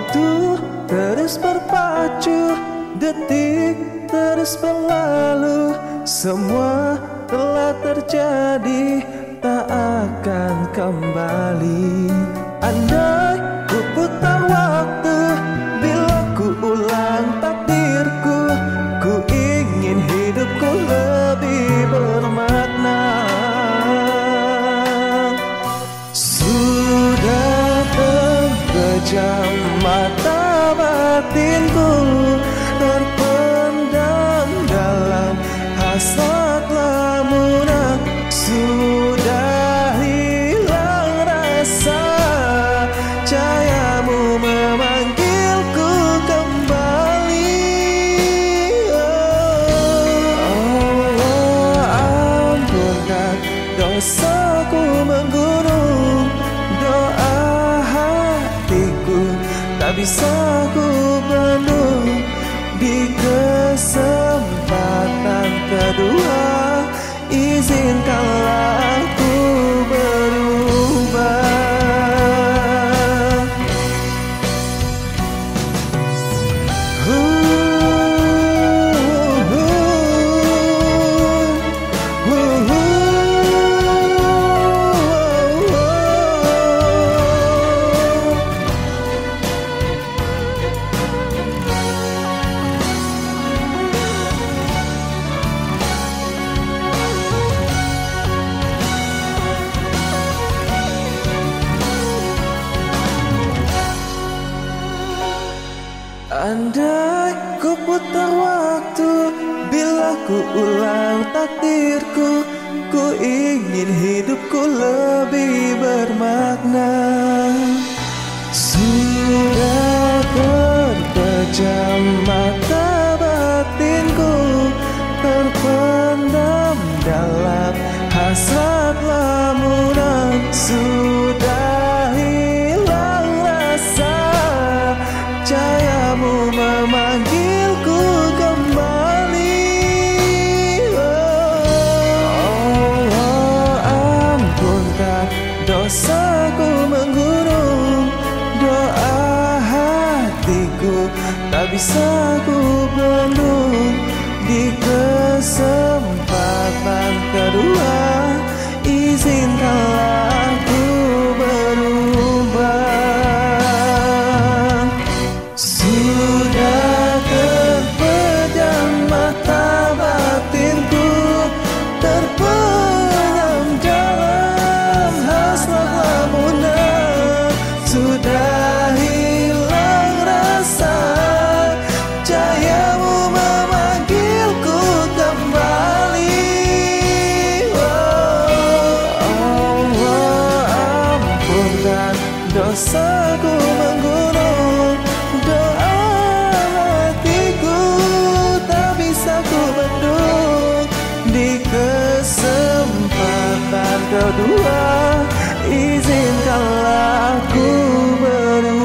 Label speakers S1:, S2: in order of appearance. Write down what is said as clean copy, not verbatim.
S1: Waktu terus berpacu, detik terus berlalu. Semua telah terjadi, tak akan kembali. Andai ku putar waktu, bila ku ulang takdirku, ku ingin hidupku lebih bermakna. Sudah terpejam mata batinku, terpendam dalam hasrat lamunan. Sudah hilang rasa, cahayamu memanggilku kembali. Allah ampunkan dosaku menggunung, doa hatiku tak bisa ku bendung. Di kesempatan kedua, izinkanlah aku berubah. Andai ku putar waktu, bila ku ulang takdirku, ku ingin hidupku lebih bermakna. Sudah terpejam mata batinku, terpendam dalam hasrat lamunan. Sudah hilang rasa, cahayamu memanggilku kembali. Allah ampunkan dosaku menggunung, doa hatiku tak bisa ku bendung. Di kesempatan kedua, izinkanlah aku berubah. Sudah terpejam mata batinku, terpendam dalam hasrat lamunan. Sudah hilang rasa, cahayamu memanggilku kembali. Allah ampunkan dosaku menggunung, doa hatiku tak bisa ku bendung. Di kesempatan kedua, izinkanlah aku berubah.